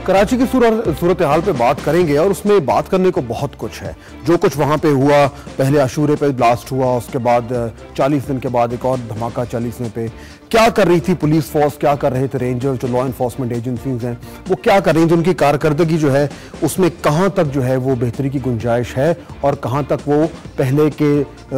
कराची की सूरत हाल पे बात करेंगे और उसमें बात करने को बहुत कुछ है। जो कुछ वहाँ पे हुआ, पहले अशूरे पे ब्लास्ट हुआ, उसके बाद 40 दिन के बाद एक और धमाका 40वें पे। क्या कर रही थी पुलिस फोर्स, क्या कर रहे थे रेंजर्स, जो लॉ इन्फोर्समेंट एजेंसीज हैं वो क्या कर रही थी, उनकी कारकर्दगी जो है उसमें कहाँ तक जो है वो बेहतरी की गुंजाइश है और कहाँ तक वो पहले के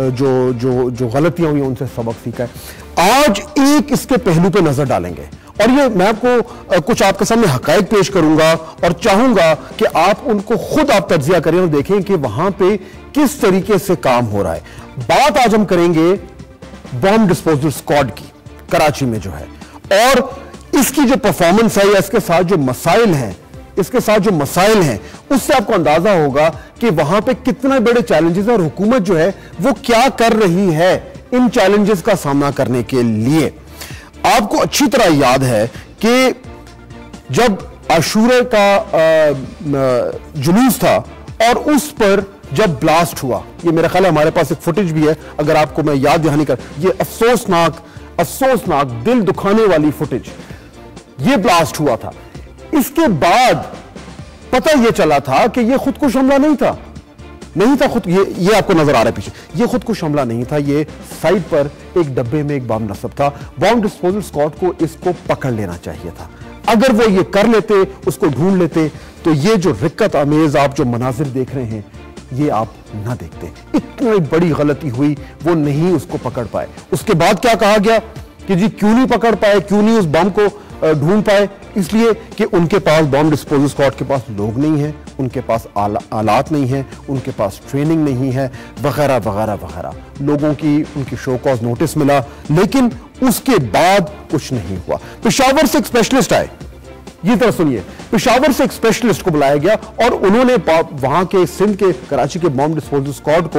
जो गलतियाँ हुई उनसे सबक सीखा है। आज एक इसके पहलू पे नजर डालेंगे और ये मैं आपको कुछ आपके सामने हकायक पेश करूंगा और चाहूंगा कि आप उनको खुद आप तज्जिया करें और देखें कि वहां पे किस तरीके से काम हो रहा है। बात आज हम करेंगे बॉम्ब डिस्पोजल स्क्वाड की कराची में जो है, और इसकी जो परफॉर्मेंस है या इसके साथ जो मसाइल हैं उससे आपको अंदाजा होगा कि वहां पे कितने बड़े चैलेंजेस हैं और हुकूमत जो है वो क्या कर रही है इन चैलेंजेस का सामना करने के लिए। आपको अच्छी तरह याद है कि जब अशूरे का जुलूस था और उस पर जब ब्लास्ट हुआ, ये मेरा ख्याल है हमारे पास एक फुटेज भी है, अगर आपको मैं याद दहानी कर, ये अफसोसनाक दिल दुखाने वाली फुटेज, ये ब्लास्ट हुआ था। इसके बाद पता यह चला था कि यह खुदकुश हमला नहीं था ये आपको नजर आ रहा है पीछे, ये खुदकुश हमला नहीं था, ये साइड पर एक डब्बे में एक बम नस्ब था। बॉम्ब डिस्पोजल स्क्वाड को इसको पकड़ लेना चाहिए था। अगर वो ये कर लेते, उसको ढूंढ लेते, तो ये जो रिक्कत अमेज आप जो मनाजिर देख रहे हैं ये आप ना देखते। इतनी बड़ी गलती हुई, वो नहीं उसको पकड़ पाए। उसके बाद क्या कहा गया कि जी क्यों नहीं पकड़ पाए, क्यों नहीं उस बम को ढूंढ पाए, इसलिए कि उनके पास बॉम्ब डिस्पोजल स्क्वाड के पास लोग नहीं है, उनके पास आलात नहीं है, उनके पास ट्रेनिंग नहीं है, वगैरह वगैरह वगैरह। लोगों की उनकी शो कॉज नोटिस मिला, लेकिन उसके बाद कुछ नहीं हुआ। पेशावर से एक स्पेशलिस्ट आए, ये तरह सुनिए, पेशावर से एक स्पेशलिस्ट को बुलाया गया और उन्होंने वहां के सिंध के कराची के बॉम्ब डिस्पोजल स्क्वाड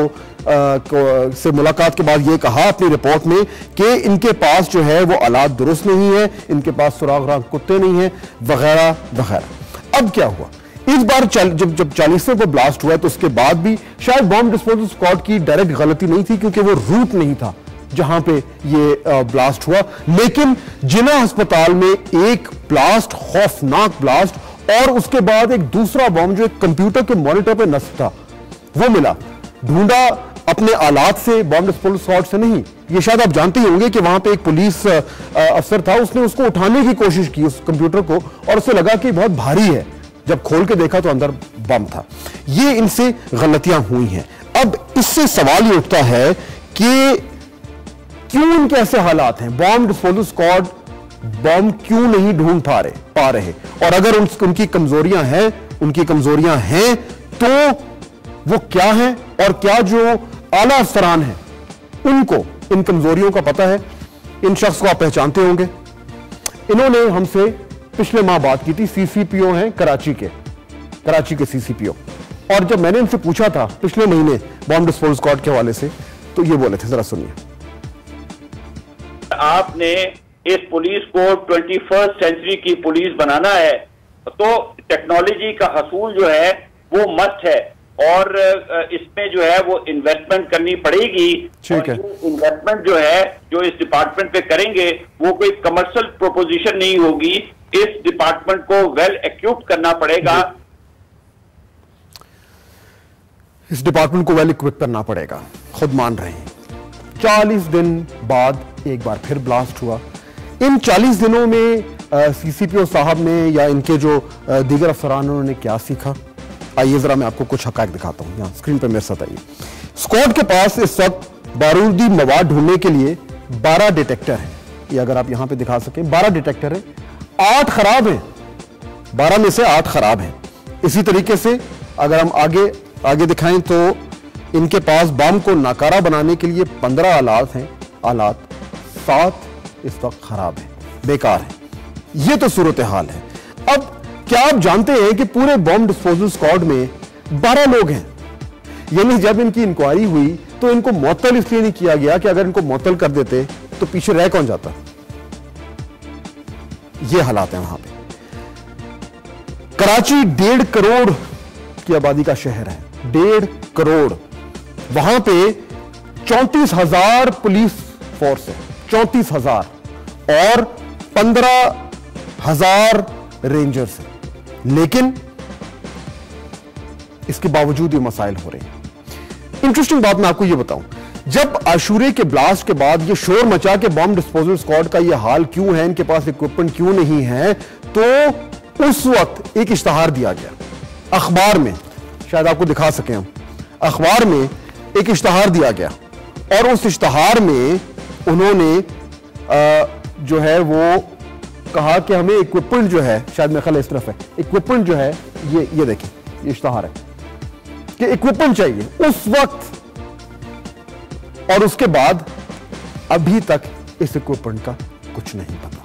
से मुलाकात के बाद ये कहा अपनी रिपोर्ट में कि इनके पास जो है वो आलात दुरुस्त नहीं है, इनके पास सुराग राग कुत्ते नहीं है, वगैरह वगैरह। अब क्या हुआ, इस बार जब 40वें को ब्लास्ट हुआ तो उसके बाद भी शायद बॉम्ब डिस्पोजल स्क्वाड की डायरेक्ट गलती नहीं थी क्योंकि वो रूट नहीं था जहां पे ये ब्लास्ट हुआ, लेकिन जिना अस्पताल में एक ब्लास्ट, खौफनाक ब्लास्ट, और उसके बाद एक दूसरा बॉम्ब जो एक कंप्यूटर के मॉनिटर पे नस्ब था वो मिला। ढूंढा अपने आलात से, बॉम्ब डिस्पोजल स्क्वाड से नहीं। ये शायद आप जानते ही होंगे कि वहां पे एक पुलिस अफसर था, उसने उसको उठाने की कोशिश की उस कंप्यूटर को, और उसे लगा कि बहुत भारी है। जब खोल के देखा तो अंदर बम था। ये इनसे गलतियां हुई हैं। अब इससे सवाल ये उठता है कि क्यों इनके ऐसे हालात हैं, बॉम्ब डिस्पोजल स्क्वाड बॉम्ब क्यों नहीं ढूंढ पा रहे, और अगर उनकी कमजोरियां हैं तो वो क्या हैं, और क्या जो आला अफसरान हैं उनको इन कमजोरियों का पता है। इन शख्स को आप पहचानते होंगे, इन्होंने हमसे पिछले माह बात की थी, सीसीपीओ हैं कराची के सीसीपीओ, और जब मैंने इनसे पूछा था पिछले महीने बॉम्ब डिस्पोजल स्क्वाड के हवाले से तो ये बोले थे, जरा सुनिए। आपने इस पुलिस को 21st सेंचुरी की पुलिस बनाना है तो टेक्नोलॉजी का हसूल जो है वो मस्ट है, और इसमें जो है वो इन्वेस्टमेंट करनी पड़ेगी। ठीक है, इन्वेस्टमेंट जो है जो इस डिपार्टमेंट पे करेंगे वो कोई कमर्शियल प्रोपोजिशन नहीं होगी। इस डिपार्टमेंट को वेल इक्विप्ड करना पड़ेगा, इस डिपार्टमेंट को वेल इक्विप करना पड़ेगा, खुद मान रहे हैं। 40 दिन बाद एक बार फिर ब्लास्ट हुआ। इन 40 दिनों में सीसीपीओ साहब ने या इनके जो दीगर अफसरान उन्होंने क्या सीखा, आइए जरा मैं आपको कुछ हकायक दिखाता हूं। यहाँ स्क्रीन पर मेरे साथ आइए। स्क्वाड के पास इस वक्त बारूदी मवाद ढूंढने के लिए 12 डिटेक्टर हैं, ये अगर आप यहां पे दिखा सकें, 12 डिटेक्टर हैं, 8 खराब हैं, 12 में से 8 खराब हैं। इसी तरीके से अगर हम आगे दिखाएं तो इनके पास बम को नाकारा बनाने के लिए 15 आलात हैं, 7 इस वक्त खराब है, बेकार है। यह तो सूरत हाल है। अब क्या आप जानते हैं कि पूरे बॉम्ब डिस्पोजल स्क्वाड में 12 लोग हैं, यानी जब इनकी इंक्वायरी हुई तो इनको मुअत्तल इसलिए नहीं किया गया कि अगर इनको मुअत्तल कर देते तो पीछे रह कौन जाता। ये हालात है वहां पे। कराची 1.5 करोड़ की आबादी का शहर है, 1.5 करोड़। वहां पे 34,000 पुलिस फोर्स है, 34,000, और 15,000 रेंजर्स हैं। लेकिन इसके बावजूद ये मसाइल हो रहे हैं। इंटरेस्टिंग बात मैं आपको ये बताऊं, जब आशूरे के ब्लास्ट के बाद ये शोर मचा के बॉम्ब डिस्पोजल स्क्वाड का ये हाल क्यों है, इनके पास इक्विपमेंट क्यों नहीं है, तो उस वक्त एक इश्तहार दिया गया अखबार में, शायद आपको दिखा सकें हम, अखबार में एक इश्तहार दिया गया और उस इश्तहार में उन्होंने जो है वो कहा कि हमें इक्विपमेंट जो है, शायद मेरे ख्याल इस तरफ है, इक्विपमेंट जो है ये देखिए, ये इश्तहार है कि इक्विपमेंट चाहिए उस वक्त, और उसके बाद अभी तक इस इक्विपमेंट का कुछ नहीं पता।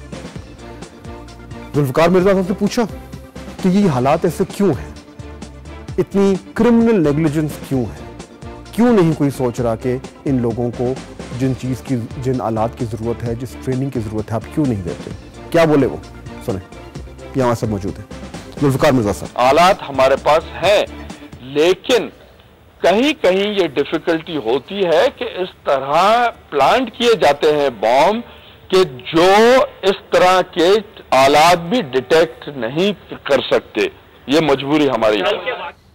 जुल्फकार मिर्जा साहब से पूछा कि ये हालात ऐसे क्यों हैं, इतनी क्रिमिनल नेग्लिजेंस क्यों है, क्यों नहीं कोई सोच रहा कि इन लोगों को जिन आलात की जरूरत है, जिस ट्रेनिंग की जरूरत है, आप क्यों नहीं देते? क्या बोले वो, सुने, यहां सब मौजूद है। जुल्फकार मिर्जा साहब, आलात हमारे पास हैं, लेकिन कहीं कहीं ये डिफिकल्टी होती है कि इस तरह प्लांट किए जाते हैं बॉम्ब कि जो इस तरह के आलात भी डिटेक्ट नहीं कर सकते। ये मजबूरी हमारी है।